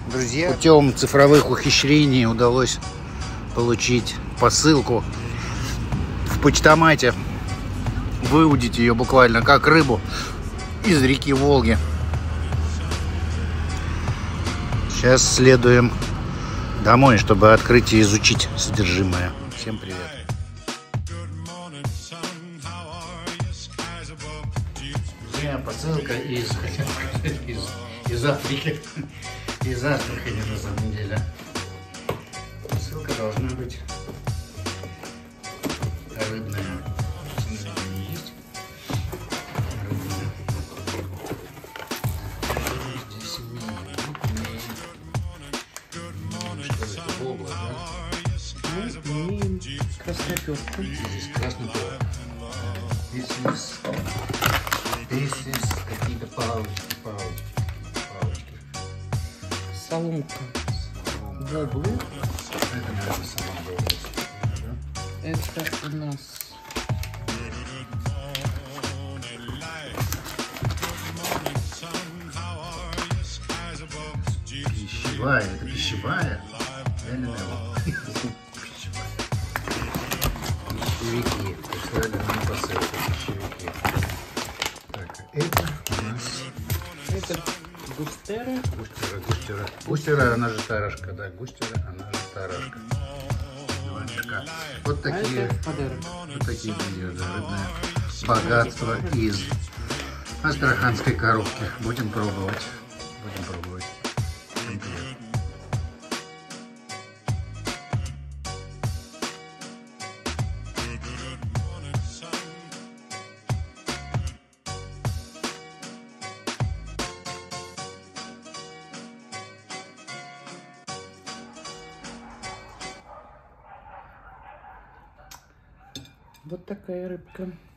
Друзья, путем цифровых ухищрений удалось получить посылку в почтомате. Выудить ее буквально как рыбу из реки Волги. Сейчас следуем домой, чтобы открыть и изучить содержимое. Всем привет. Друзья, посылка из Африки. Из Астрахани, на самом деле. Посылка должна быть рыбная. Есть рыбная. Здесь что это, вобла, да? Мы имеем красноперку. Здесь красноперка. Здесь какие-то палочки. Соломка. Воблы. Это, наверное, соломка. Это у нас пищевая. Это пищевая. Пищевики. Прислали нам посылку. Пищевики. Так, это у нас... это густера. Густера, она же тарашка, да. Густера, она же тарашка. Вот такие, это подарок. вот такие друзья, да, рыбное богатство из астраханской коробки. Будем пробовать. Всем привет. Вот такая рыбка.